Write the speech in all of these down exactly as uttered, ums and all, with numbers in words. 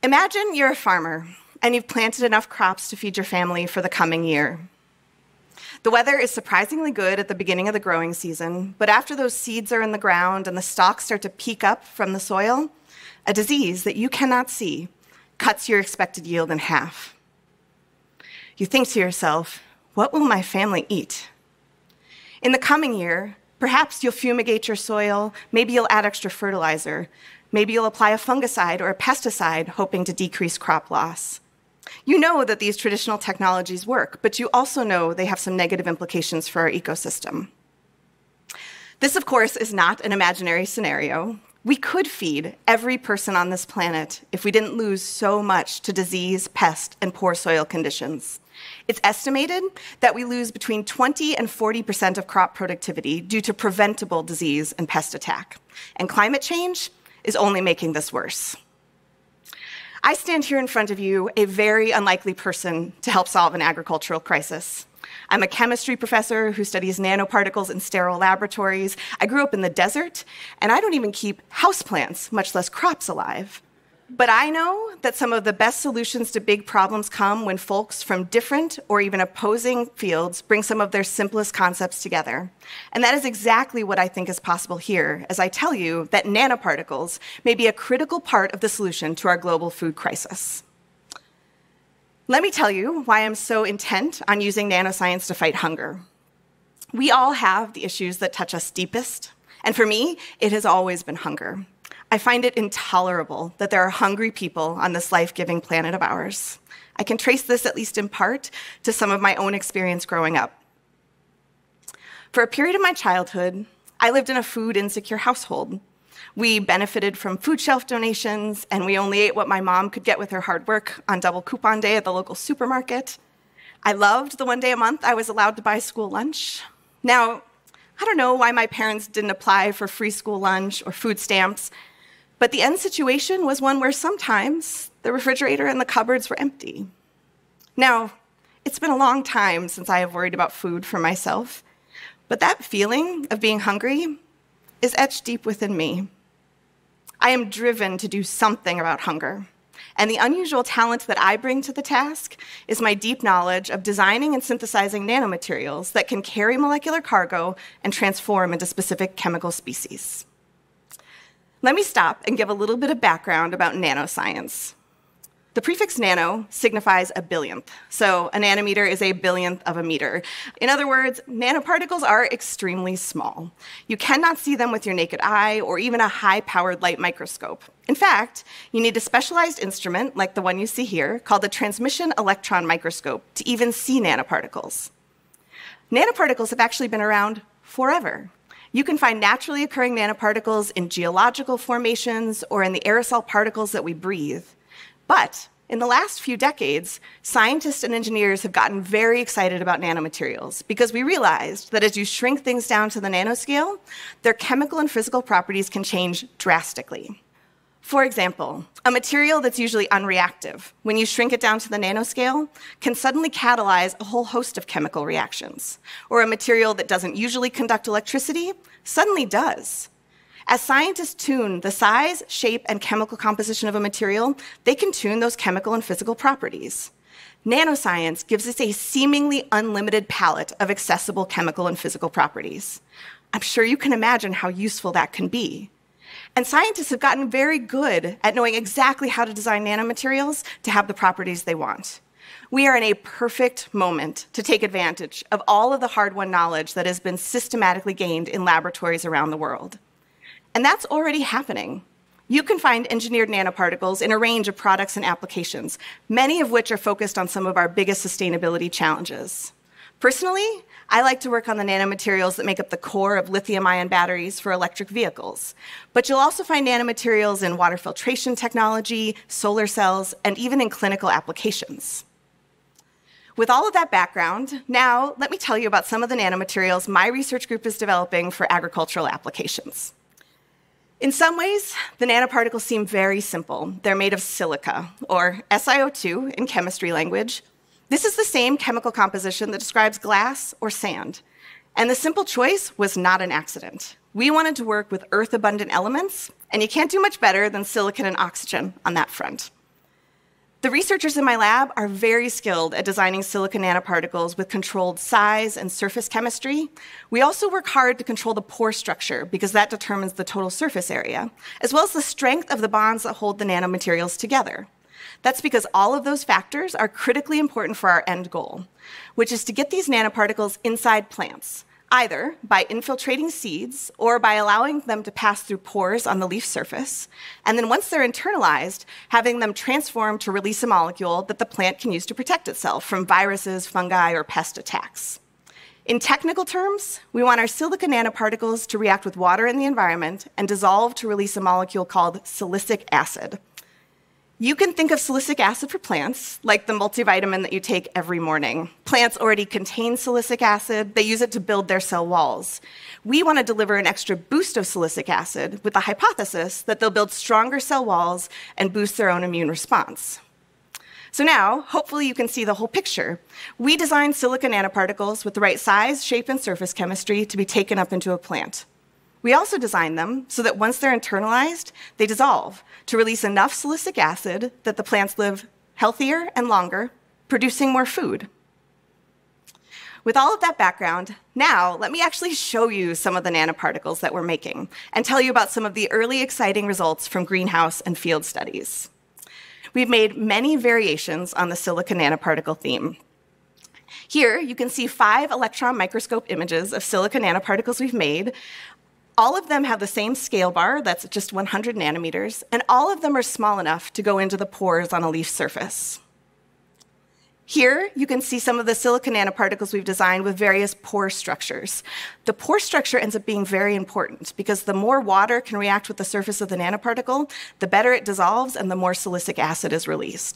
Imagine you're a farmer and you've planted enough crops to feed your family for the coming year. The weather is surprisingly good at the beginning of the growing season, but after those seeds are in the ground and the stalks start to peek up from the soil, a disease that you cannot see cuts your expected yield in half. You think to yourself, what will my family eat? In the coming year, perhaps you'll fumigate your soil, maybe you'll add extra fertilizer, maybe you'll apply a fungicide or a pesticide hoping to decrease crop loss. You know that these traditional technologies work, but you also know they have some negative implications for our ecosystem. This, of course, is not an imaginary scenario. We could feed every person on this planet if we didn't lose so much to disease, pest, and poor soil conditions. It's estimated that we lose between twenty and forty percent of crop productivity due to preventable disease and pest attack. And climate change is only making this worse. I stand here in front of you, a very unlikely person to help solve an agricultural crisis. I'm a chemistry professor who studies nanoparticles in sterile laboratories. I grew up in the desert, and I don't even keep houseplants, much less crops, alive. But I know that some of the best solutions to big problems come when folks from different or even opposing fields bring some of their simplest concepts together. And that is exactly what I think is possible here, as I tell you that nanoparticles may be a critical part of the solution to our global food crisis. Let me tell you why I'm so intent on using nanoscience to fight hunger. We all have the issues that touch us deepest, and for me, it has always been hunger. I find it intolerable that there are hungry people on this life-giving planet of ours. I can trace this, at least in part, to some of my own experience growing up. For a period of my childhood, I lived in a food-insecure household. We benefited from food shelf donations, and we only ate what my mom could get with her hard work on double coupon day at the local supermarket. I loved the one day a month I was allowed to buy school lunch. Now, I don't know why my parents didn't apply for free school lunch or food stamps, but the end situation was one where sometimes the refrigerator and the cupboards were empty. Now, it's been a long time since I have worried about food for myself, but that feeling of being hungry is etched deep within me. I am driven to do something about hunger, and the unusual talent that I bring to the task is my deep knowledge of designing and synthesizing nanomaterials that can carry molecular cargo and transform into specific chemical species. Let me stop and give a little bit of background about nanoscience. The prefix nano signifies a billionth, so a nanometer is a billionth of a meter. In other words, nanoparticles are extremely small. You cannot see them with your naked eye or even a high-powered light microscope. In fact, you need a specialized instrument, like the one you see here, called a transmission electron microscope, to even see nanoparticles. Nanoparticles have actually been around forever. You can find naturally occurring nanoparticles in geological formations or in the aerosol particles that we breathe. But in the last few decades, scientists and engineers have gotten very excited about nanomaterials because we realized that as you shrink things down to the nanoscale, their chemical and physical properties can change drastically. For example, a material that's usually unreactive, when you shrink it down to the nanoscale, can suddenly catalyze a whole host of chemical reactions. Or a material that doesn't usually conduct electricity suddenly does. As scientists tune the size, shape, and chemical composition of a material, they can tune those chemical and physical properties. Nanoscience gives us a seemingly unlimited palette of accessible chemical and physical properties. I'm sure you can imagine how useful that can be. And scientists have gotten very good at knowing exactly how to design nanomaterials to have the properties they want. We are in a perfect moment to take advantage of all of the hard-won knowledge that has been systematically gained in laboratories around the world. And that's already happening. You can find engineered nanoparticles in a range of products and applications, many of which are focused on some of our biggest sustainability challenges. Personally, I like to work on the nanomaterials that make up the core of lithium-ion batteries for electric vehicles. But you'll also find nanomaterials in water filtration technology, solar cells, and even in clinical applications. With all of that background, now let me tell you about some of the nanomaterials my research group is developing for agricultural applications. In some ways, the nanoparticles seem very simple. They're made of silica, or S i O two in chemistry language. This is the same chemical composition that describes glass or sand. And the simple choice was not an accident. We wanted to work with earth-abundant elements, and you can't do much better than silicon and oxygen on that front. The researchers in my lab are very skilled at designing silicon nanoparticles with controlled size and surface chemistry. We also work hard to control the pore structure because that determines the total surface area, as well as the strength of the bonds that hold the nanomaterials together. That's because all of those factors are critically important for our end goal, which is to get these nanoparticles inside plants, either by infiltrating seeds or by allowing them to pass through pores on the leaf surface, and then once they're internalized, having them transform to release a molecule that the plant can use to protect itself from viruses, fungi, or pest attacks. In technical terms, we want our silicon nanoparticles to react with water in the environment and dissolve to release a molecule called silicic acid. You can think of silicic acid for plants like the multivitamin that you take every morning. Plants already contain silicic acid. They use it to build their cell walls. We want to deliver an extra boost of silicic acid with the hypothesis that they'll build stronger cell walls and boost their own immune response. So now, hopefully you can see the whole picture. We designed silicon nanoparticles with the right size, shape, and surface chemistry to be taken up into a plant. We also designed them so that once they're internalized, they dissolve to release enough silicic acid that the plants live healthier and longer, producing more food. With all of that background, now let me actually show you some of the nanoparticles that we're making and tell you about some of the early exciting results from greenhouse and field studies. We've made many variations on the silicon nanoparticle theme. Here, you can see five electron microscope images of silicon nanoparticles we've made. All of them have the same scale bar, that's just one hundred nanometers, and all of them are small enough to go into the pores on a leaf surface. Here, you can see some of the silicon nanoparticles we've designed with various pore structures. The pore structure ends up being very important because the more water can react with the surface of the nanoparticle, the better it dissolves and the more silicic acid is released.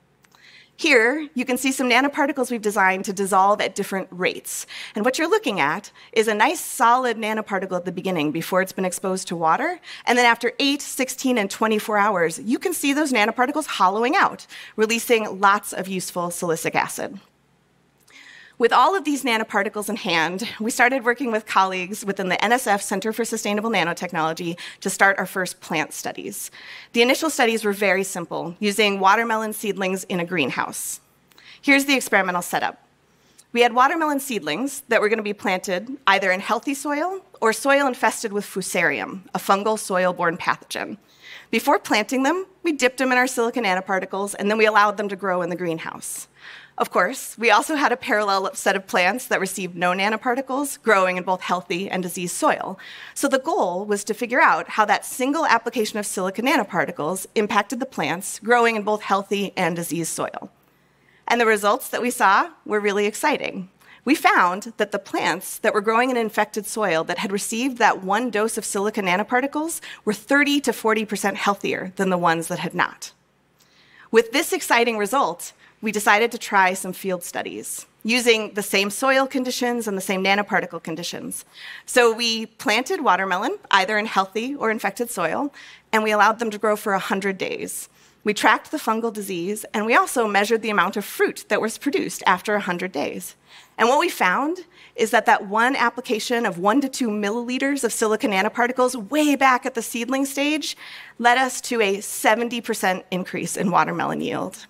Here, you can see some nanoparticles we've designed to dissolve at different rates. And what you're looking at is a nice solid nanoparticle at the beginning before it's been exposed to water. And then after eight, sixteen, and twenty-four hours, you can see those nanoparticles hollowing out, releasing lots of useful silicic acid. With all of these nanoparticles in hand, we started working with colleagues within the N S F Center for Sustainable Nanotechnology to start our first plant studies. The initial studies were very simple, using watermelon seedlings in a greenhouse. Here's the experimental setup. We had watermelon seedlings that were going to be planted either in healthy soil or soil infested with fusarium, a fungal soil-borne pathogen. Before planting them, we dipped them in our silicon nanoparticles, and then we allowed them to grow in the greenhouse. Of course, we also had a parallel set of plants that received no nanoparticles, growing in both healthy and diseased soil. So the goal was to figure out how that single application of silicon nanoparticles impacted the plants growing in both healthy and diseased soil. And the results that we saw were really exciting. We found that the plants that were growing in infected soil that had received that one dose of silicon nanoparticles were thirty to forty percent healthier than the ones that had not. With this exciting result, we decided to try some field studies using the same soil conditions and the same nanoparticle conditions. So we planted watermelon, either in healthy or infected soil, and we allowed them to grow for one hundred days. We tracked the fungal disease, and we also measured the amount of fruit that was produced after one hundred days. And what we found is that that one application of one to two milliliters of silicon nanoparticles way back at the seedling stage led us to a seventy percent increase in watermelon yield.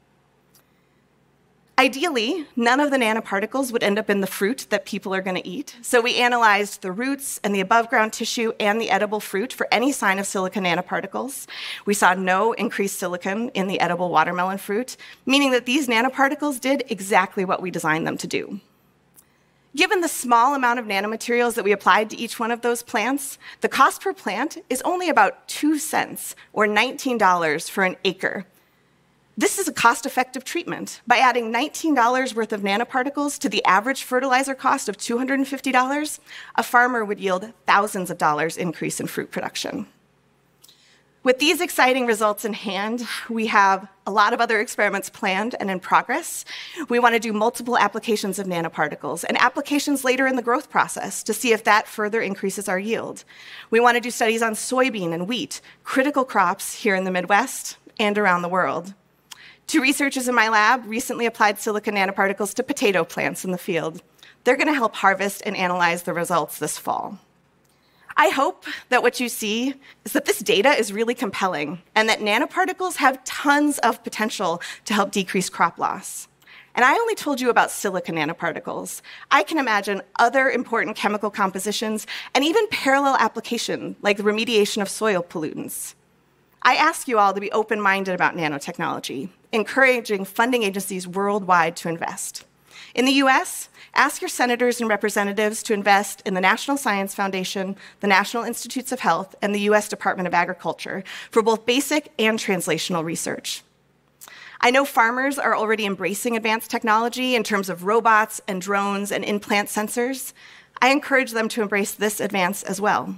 Ideally, none of the nanoparticles would end up in the fruit that people are going to eat. So we analyzed the roots and the above-ground tissue and the edible fruit for any sign of silicon nanoparticles. We saw no increased silicon in the edible watermelon fruit, meaning that these nanoparticles did exactly what we designed them to do. Given the small amount of nanomaterials that we applied to each one of those plants, the cost per plant is only about two cents, or nineteen dollars for an acre. This is a cost-effective treatment. By adding nineteen dollars worth of nanoparticles to the average fertilizer cost of two hundred fifty dollars, a farmer would yield thousands of dollars increase in fruit production. With these exciting results in hand, we have a lot of other experiments planned and in progress. We want to do multiple applications of nanoparticles and applications later in the growth process to see if that further increases our yield. We want to do studies on soybean and wheat, critical crops here in the Midwest and around the world. Two researchers in my lab recently applied silicon nanoparticles to potato plants in the field. They're going to help harvest and analyze the results this fall. I hope that what you see is that this data is really compelling and that nanoparticles have tons of potential to help decrease crop loss. And I only told you about silica nanoparticles. I can imagine other important chemical compositions and even parallel application, like the remediation of soil pollutants. I ask you all to be open-minded about nanotechnology, encouraging funding agencies worldwide to invest. In the U S, ask your senators and representatives to invest in the National Science Foundation, the National Institutes of Health, and the U S Department of Agriculture for both basic and translational research. I know farmers are already embracing advanced technology in terms of robots and drones and in-plant sensors. I encourage them to embrace this advance as well.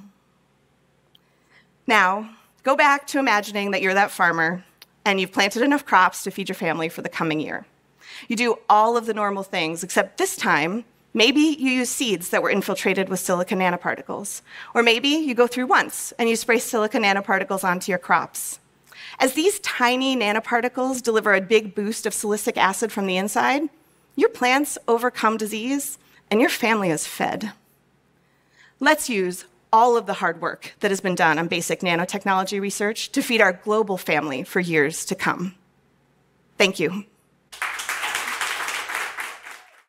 Now, go back to imagining that you're that farmer and you've planted enough crops to feed your family for the coming year. You do all of the normal things, except this time, maybe you use seeds that were infiltrated with silica nanoparticles. Or maybe you go through once and you spray silica nanoparticles onto your crops. As these tiny nanoparticles deliver a big boost of silicic acid from the inside, your plants overcome disease and your family is fed. Let's use all of the hard work that has been done on basic nanotechnology research to feed our global family for years to come. Thank you.